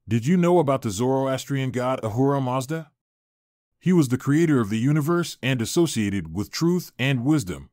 Did you know about the Zoroastrian god Ahura Mazda? He was the creator of the universe and associated with truth and wisdom.